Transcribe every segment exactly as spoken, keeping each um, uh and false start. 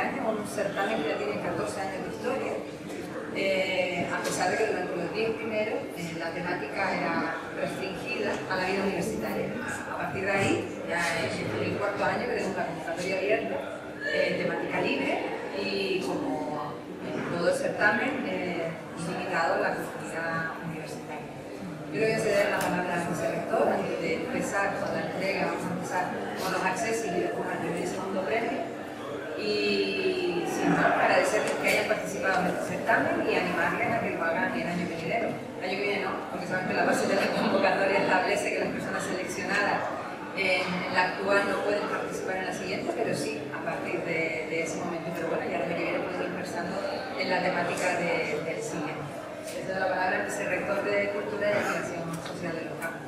años, un certamen que ya tiene catorce años de historia, eh, a pesar de que durante los diez primeros eh, la temática era restringida a la vida universitaria. A partir de ahí, ya en el cuarto año que tenemos la convocatoria abierta, eh, temática libre y como en todo el certamen, eh, limitado a la comunidad universitaria. Yo le voy a ceder la palabra al vicerrector antes de empezar con la entrega. Vamos a empezar con los accesos y después al primer y segundo premio. Y sin más, agradecerles que hayan participado en este certamen y animarles a que lo hagan el año venidero. El año que viene no, porque saben que la base de la convocatoria establece que las personas seleccionadas en la actual no pueden participar en la siguiente, pero sí a partir de, de ese momento. Pero bueno, ya el año que viene pueden ir pensando en la temática de, del siguiente. Les doy la palabra al vicerrector de Cultura y Activación Social de los Campos.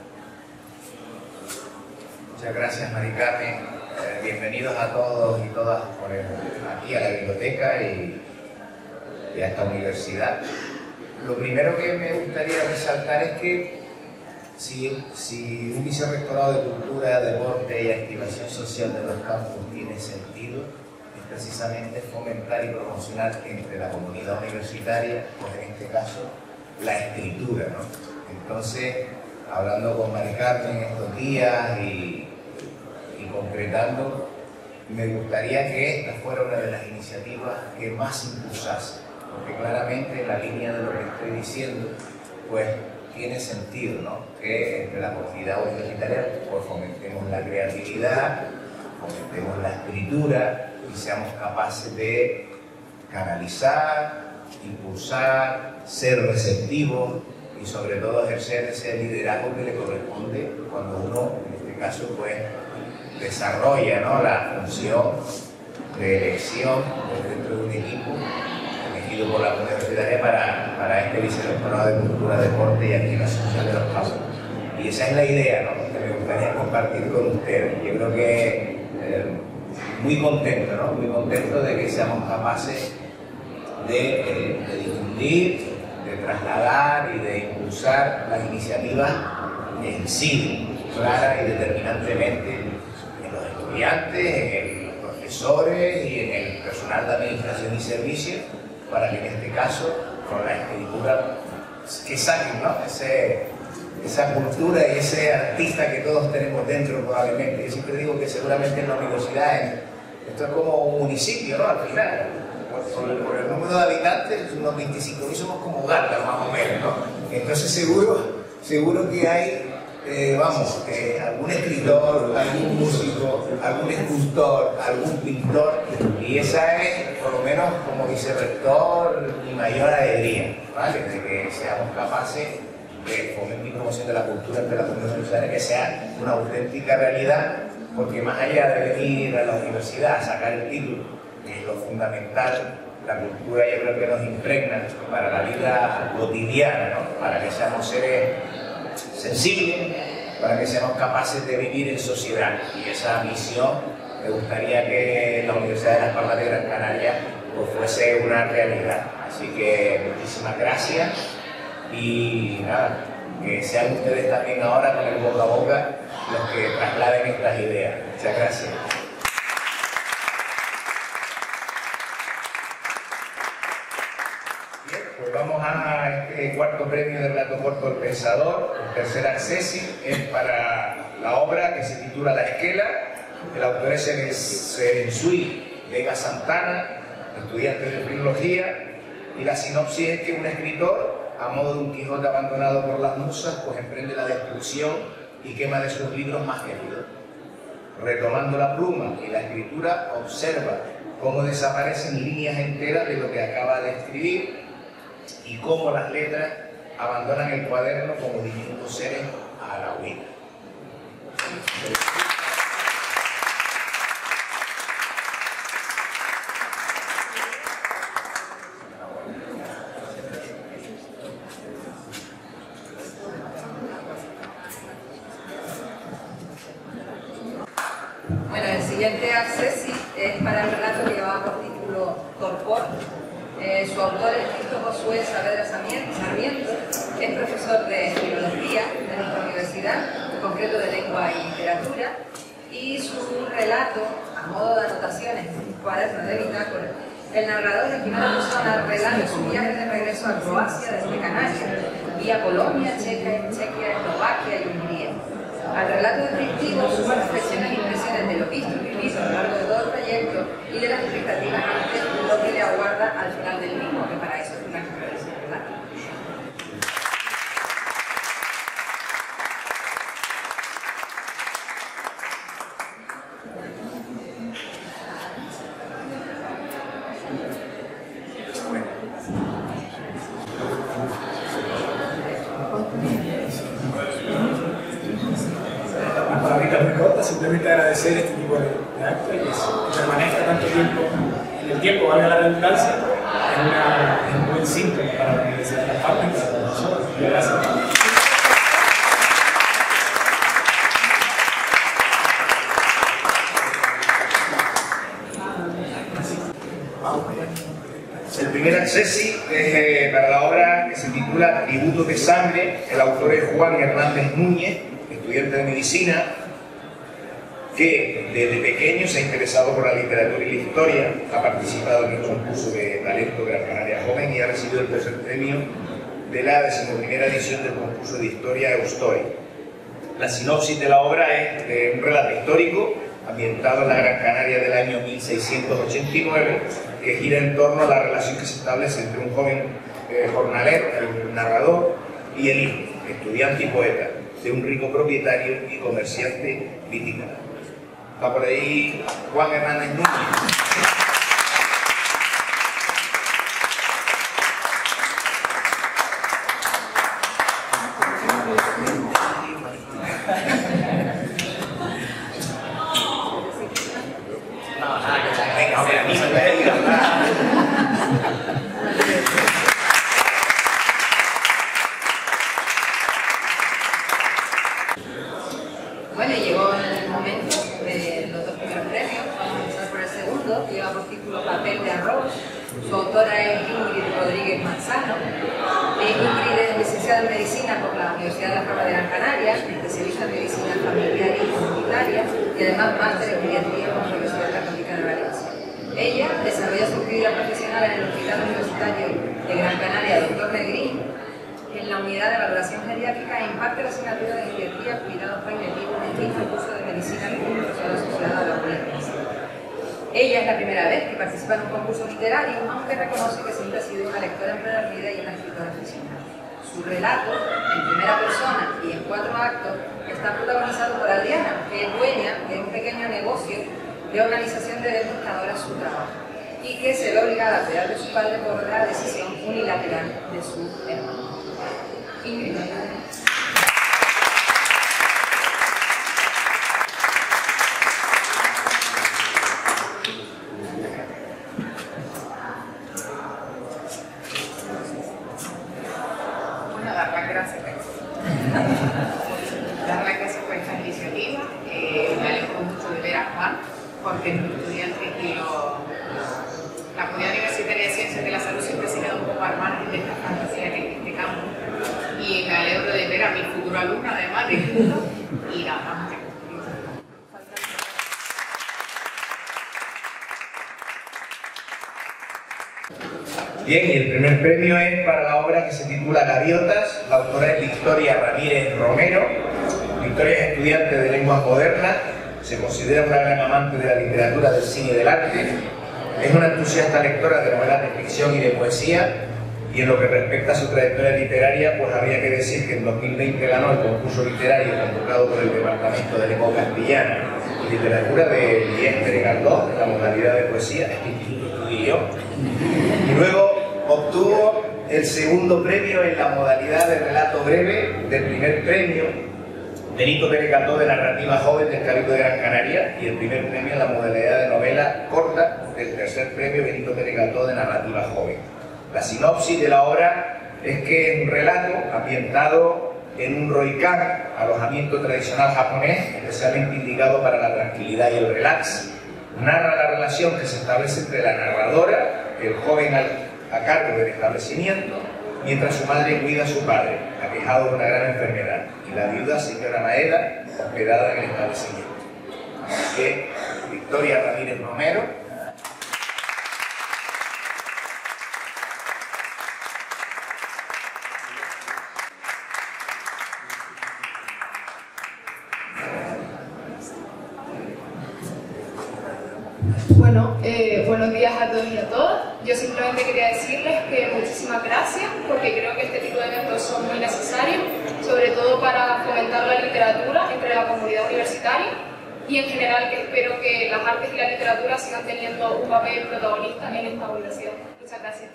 Muchas gracias, Mari Carmen. Eh, bienvenidos a todos y todas por el, aquí a la biblioteca y, y a esta universidad. Lo primero que me gustaría resaltar es que si, si un vicerrectorado de Cultura, Deporte y Activación Social de los Campos tiene sentido, es precisamente fomentar y promocionar entre la comunidad universitaria, pues en este caso, la escritura, ¿no? Entonces, hablando con Mari Carmen estos días y, y concretando, me gustaría que esta fuera una de las iniciativas que más impulsase, porque claramente en la línea de lo que estoy diciendo, pues tiene sentido, ¿no? Que entre la comunidad universitaria pues fomentemos la creatividad, fomentemos la escritura y seamos capaces de canalizar, impulsar, ser receptivos y sobre todo ejercer ese liderazgo que le corresponde cuando uno, en este caso, pues desarrolla, ¿no?, la función de elección dentro de un equipo elegido por la comunidad universitaria para, para este vicerrectorado de Cultura, Deporte y Activación Social de los Campos. Y esa es la idea, ¿no?, que me gustaría compartir con ustedes. Yo creo que eh, muy contento, ¿no?, muy contento de que seamos capaces de, eh, de difundir, de trasladar y de impulsar las iniciativas en sí, clara y determinantemente en los estudiantes, en los profesores y en el personal de administración y servicios, para que en este caso, con la escritura, que saquen, ¿no?, ese, esa cultura y ese artista que todos tenemos dentro probablemente. Yo siempre digo que seguramente en la universidad, en, esto es como un municipio, ¿no?, al final. Por el, por el número de habitantes, unos veinticinco mil somos como Uganda, más o menos, ¿no? Entonces seguro, seguro que hay, eh, vamos, eh, algún escritor, algún músico, algún escultor, algún pintor, y esa es, por lo menos como vicerrector, mi mayor alegría, ¿vale? De que seamos capaces de fomentar y promoción de la cultura entre la comunidad universitaria, que sea una auténtica realidad, porque más allá de venir a la universidad a sacar el título, que es lo fundamental, la cultura yo creo que nos impregna para la vida cotidiana, ¿no?, para que seamos seres sensibles, para que seamos capaces de vivir en sociedad. Y esa misión me gustaría que la Universidad de Las Palmas de Gran Canaria pues, fuese una realidad. Así que muchísimas gracias y nada, que sean ustedes también ahora con el boca a boca los que trasladen estas ideas. Muchas gracias. Pues vamos a este cuarto premio de relato corto El Pensador. El tercer acceso es para la obra que se titula La Esquela. El autor es Serensui Vega Santana, estudiante de filología, y la sinopsis es que un escritor, a modo de un Quijote abandonado por las musas, pues emprende la destrucción y quema de sus libros más queridos. Retomando la pluma y la escritura, observa cómo desaparecen líneas enteras de lo que acaba de escribir y cómo las letras abandonan el cuaderno como diminutos seres a la huida. Bueno, el siguiente accesi es para el relato que llevaba por título Torpor. Eh, su autor es Cristo Josué Saavedra Sarmiento, es profesor de filología de nuestra universidad, en concreto de lengua y literatura, y su relato, a modo de anotaciones en un cuaderno de bitácora, El narrador en primera persona relata su viaje de regreso a Croacia desde Canarias, vía Polonia, Chequia, Chequia, Eslovaquia y Hungría. Al relato descriptivo suma reflexiones e impresiones de lo visto y vivido a lo largo de todo el trayecto y de las expectativas ante lo que le aguarda al final del mismo, que para eso es una experiencia, ¿verdad? Simplemente agradecer este tipo de, de actos y que se permanezca tanto tiempo en el tiempo, valga la redundancia, es, una, es un buen síntoma para la Universidad de Las Palmas y para nosotros. Gracias. El primer accesi es eh, para la obra que se titula Tributo de Sangre. El autor es Juan Hernández Núñez, estudiante de medicina, que desde pequeño se ha interesado por la literatura y la historia, ha participado en el concurso de talento de Gran Canaria Joven y ha recibido el tercer premio de la decimoprimera edición del concurso de historia Eustory. La sinopsis de la obra es de un relato histórico ambientado en la Gran Canaria del año mil seiscientos ochenta y nueve, que gira en torno a la relación que se establece entre un joven eh, jornalero, el narrador, y el hijo, estudiante y poeta, de un rico propietario y comerciante viticultor. Va por ahí Juan Hernández Núñez. Venga, hombre, a mí me voy a ir a hablar. Bueno, y llegó el momento de los dos primeros premios. Vamos a empezar por el segundo, que lleva por título Papel de arroz. Su autora es Ingrid Rodríguez Manzano. Eh, Ingrid es licenciada en Medicina por la Universidad de Las Palmas de Gran Canaria, especialista en Medicina Familiar y Comunitaria y además máster en Pediatría por la Universidad Católica de Valencia. Ella desarrolla su actividad profesional en el Hospital Universitario de Gran Canaria, doctor Negrín, en la unidad de valoración geriátrica e imparte la asignatura de pediatría, cuidados paliativos en el curso de medicina que profesora asociada a la U N E S. Ella es la primera vez que participa en un concurso literario, aunque reconoce que siempre ha sido una lectora empedernida y una escritora aficionada. Su relato, en primera persona y en cuatro actos, está protagonizado por Adriana, que es dueña de un pequeño negocio de organización de eventos que adora su trabajo y que se ve obligada a cuidar de su padre por la decisión unilateral de su hermano. Ingrid. Bueno, dar las gracias. Dar las gracias por esta iniciativa. Eh, me alegro mucho de ver a Juan, porque los estudiantes y lo, la comunidad universitaria de Ciencias de la Salud siempre se queda un poco al margen de esta fantasía que en este campo. Y me alegro de ver a mi futuro alumno, además, de y nada, muchas gracias. Bien, y el primer premio es para la obra que se titula Gaviotas. La autora es Victoria Ramírez Romero. Victoria es estudiante de lenguas modernas, se considera una gran amante de la literatura, del cine y del arte. Es una entusiasta lectora de novelas de ficción y de poesía. Y en lo que respecta a su trayectoria literaria, pues habría que decir que en dos mil veinte ganó el concurso literario convocado por el Departamento de Lengua Castellana y Literatura de Liestre Galdós, en la modalidad de poesía, este instituto estudié yo. Y luego obtuvo el segundo premio en la modalidad de relato breve del primer premio Benito Pérez Galdós de narrativa joven del Cabildo de Gran Canaria y el primer premio en la modalidad de novela corta del tercer premio Benito Pérez Galdós de narrativa joven. La sinopsis de la obra es que es un relato ambientado en un roikan, alojamiento tradicional japonés, especialmente indicado para la tranquilidad y el relax. Narra la relación que se establece entre la narradora, el joven al, a cargo del establecimiento, mientras su madre cuida a su padre, aquejado de una gran enfermedad, y la viuda señora Maeda, hospedada en el establecimiento. Así que, Victoria Ramírez Romero. Eh, buenos días a todos y a todas. Yo simplemente quería decirles que muchísimas gracias, porque creo que este tipo de eventos son muy necesarios, sobre todo para fomentar la literatura entre la comunidad universitaria y en general que espero que las artes y la literatura sigan teniendo un papel protagonista en esta universidad. Muchas gracias.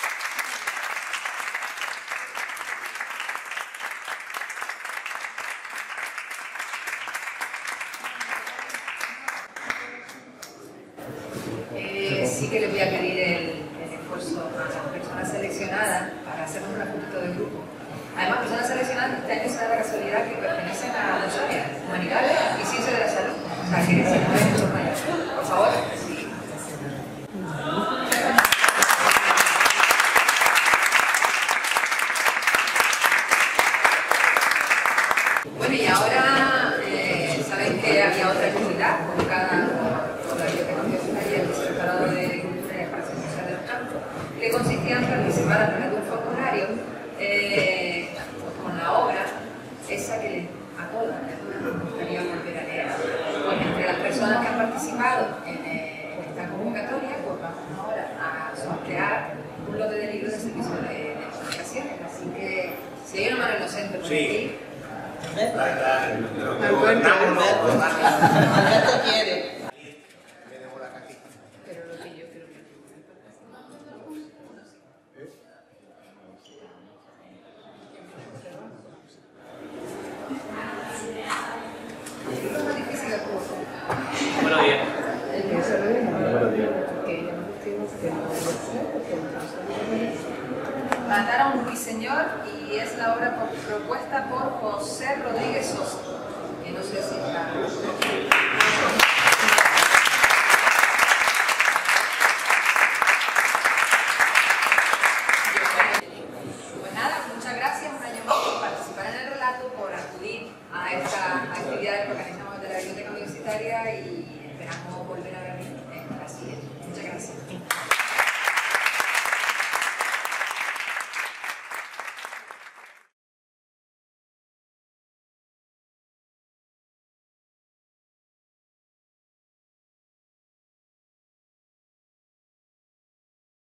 Eh, sí que le voy a pedir el, el esfuerzo a las personas seleccionadas para hacernos una fotito de grupo. Además, personas seleccionadas este año se da la casualidad que pertenecen a dos áreas, humanidades y ciencia de la salud. O sea, que se mueven mucho más. Por favor. Sí. Bueno, y ahora eh, saben que había otra actividad convocada por la Biblioteca Universitaria, el Secretariado de Cultura y Espacio Social del Campo, que consistía en participar a través de un formulario eh, con la obra, esa que les a todas, a todas nos gustaría volver a leer. Pues entre las personas que han participado en, eh, en esta convocatoria, pues vamos ahora a sortear un lote de libros de servicio de, de comunicaciones. Así que si hay una mano inocente por aquí. Alberto quiere. Pero lo que yo creo que es más difícil que curso. Buenos días. El que se ve Buenos días. Matar a un ruiseñor, y es la obra por- propuesta por José Rodríguez Sosa, que no sé si está. Pues nada, muchas gracias un año más por participar en el relato, por acudir a esta actividad que organizamos desde la Biblioteca Universitaria y esperamos volver a vernos en la siguiente. Muchas gracias.